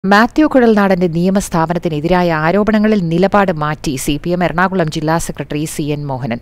മാത്യു കുഴൽനാടന്റെ നിയമസ്ഥാപനത്തിനെതിരായ ആരോപണങ്ങളിൽ നിലപാട് മാറ്റി സിപിഎം എറണാകുളം ജില്ലാ സെക്രട്ടറി CN മോഹനൻ.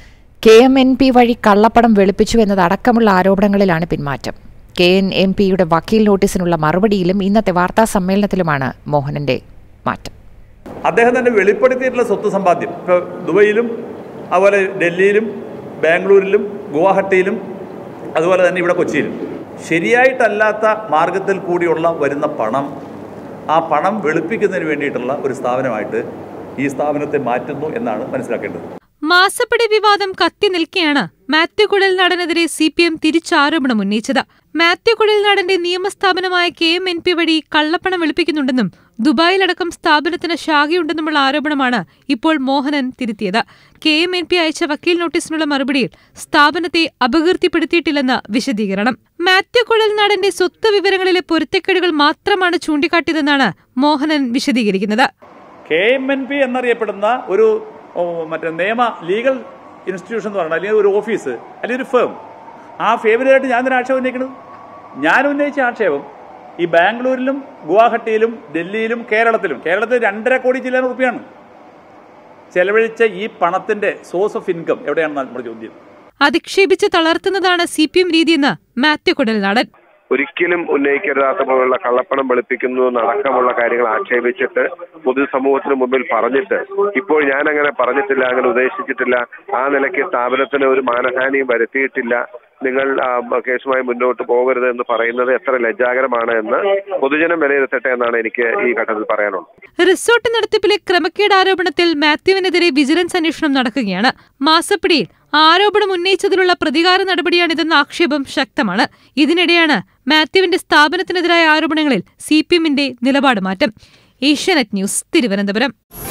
KMNP വഴി കള്ളപ്പണം വെളുപ്പിച്ചു എന്നതടക്കമുള്ള ആരോപണങ്ങളിലാണ് പിന്മാറ്റം. KNMPയുടെ വക്കീൽ നോട്ടീസിനുള്ള മറുപടിയിലും ഇന്നത്തെ വാർത്താ സമ്മേളനത്തിലുമാണ് മോഹനന്റെ മാറ്റം. അദ്ദേഹം തന്നെ വെളിപ്പെടുത്തിയിട്ടുള്ള സ്വത്ത് സമ്പാദ്യം ഇപ്പോൾ ദുബൈയിലും അതുപോലെ ഡൽഹിയിലും ബാംഗ്ലൂരിലും ഗുവാഹട്ടിയിലും അതുപോലെ തന്നെ ഇവിടെ കൊച്ചിയിലും ശരിയായിട്ടല്ലാത്ത മാർഗത്തിൽ കൂടിയുള്ള വരുന്ന പണം ആ പണം വെളുപ്പിക്കുന്നതിന് വേണ്ടിയിട്ടുള്ള ഒരു സ്ഥാപനമായിട്ട് ഈ സ്ഥാപനത്തെ മാറ്റുന്നു എന്നാണ് മനസ്സിലാക്കേണ്ടത്. മാസപ്പടി വിവാദം കത്തി നിൽക്കെയാണ് മാത്യു കുഴൽനാടനെതിരെ CPM തിരിച്ചാരോപണം ഉന്നയിച്ചത്. മാത്യു കുഴൽനാടന്റെ നിയമസ്ഥാപനമായ KMNP വഴി കള്ളപ്പണം വെളുപ്പിക്കുന്നുണ്ടെന്നും ദുബായിലടക്കം സ്ഥാപനത്തിന് ശാഖയുണ്ടെന്നുമുള്ള ആരോപണമാണ് ഇപ്പോൾ മോഹനൻ തിരുത്തിയത്. KMNP അയച്ച വക്കീൽ നോട്ടീസിനുള്ള മറുപടിയിൽ സ്ഥാപനത്തെ അപകീർത്തിപ്പെടുത്തിയിട്ടില്ലെന്ന് വിശദീകരണം. മാത്യു കുഴൽനാടന്റെ സ്വത്ത് വിവരങ്ങളിലെ പൊരുത്തക്കേടുകൾ മാത്രമാണ് ചൂണ്ടിക്കാട്ടിയതെന്നാണ് മോഹനൻ വിശദീകരിക്കുന്നത്. KMNP എന്നറിയപ്പെടുന്ന ഒരു നിയമ ലീഗൽ ഇൻസ്റ്റിറ്റ്യൂഷൻ എന്ന് പറഞ്ഞാൽ അല്ലെങ്കിൽ ഒരു ഓഫീസ് അല്ലെങ്കിൽ ഒരു ഫേം, ആ ഫേമിനായിട്ട് ഞാൻ തന്നെ ആക്ഷേപം ഉന്നയിക്കുന്നത്. ഞാൻ ഉന്നയിച്ച ആക്ഷേപം ഈ ബാംഗ്ലൂരിലും ഗുവാഹട്ടിയിലും ഡൽഹിയിലും കേരളത്തിൽ 2.5 കോടി ചില്ലാൻ റുപ്യാണ് ചെലവഴിച്ച ഈ പണത്തിന്റെ സോഴ്സ് ഓഫ് ഇൻകം എവിടെയാണെന്നാണ് നമ്മുടെ ചോദ്യം. അധിക്ഷേപിച്ച് തളർത്തുന്നതാണ് CPM രീതിയെന്ന് മാത്യു കുഴൽനാടൻ. ഒരിക്കലും ഉന്നയിക്കരുതാത്ത പോലുള്ള കള്ളപ്പണം വെളുപ്പിക്കുന്നു എന്നടക്കമുള്ള കാര്യങ്ങൾ ആക്ഷേപിച്ചിട്ട് പൊതുസമൂഹത്തിന് മുമ്പിൽ പറഞ്ഞിട്ട് ഇപ്പോൾ ഞാൻ അങ്ങനെ പറഞ്ഞിട്ടില്ല, അങ്ങനെ ഉദ്ദേശിച്ചിട്ടില്ല, ആ നിലയ്ക്ക് സ്ഥാപനത്തിന് ഒരു മാനഹാനിയും വരുത്തിയിട്ടില്ല, നിങ്ങൾ കേസുമായി മുന്നോട്ട് പോകരുത് എന്ന് പറയുന്നത് എത്ര ലജ്ജാകരമാണ് എന്ന് പൊതുജനം വിലയിരുത്തട്ടെ എന്നാണ് എനിക്ക് ഈ ഘട്ടത്തിൽ പറയാനുള്ളത്. റിസോർട്ട് നടത്തിപ്പിലെ ക്രമക്കേട് ആരോപണത്തിൽ മാത്യുവിനെതിരെ വിജിലൻസ് അന്വേഷണം നടക്കുകയാണ്. മാസപ്പടിയിൽ ആരോപണം ഉന്നയിച്ചതിലുള്ള പ്രതികാര നടപടിയാണിതെന്ന ആക്ഷേപം ശക്തമാണ്. ഇതിനിടെയാണ് മാത്യുവിന്റെ സ്ഥാപനത്തിനെതിരായ ആരോപണങ്ങളിൽ CPMന്റെ നിലപാട് മാറ്റം. ഏഷ്യാനെറ്റ് ന്യൂസ്, തിരുവനന്തപുരം.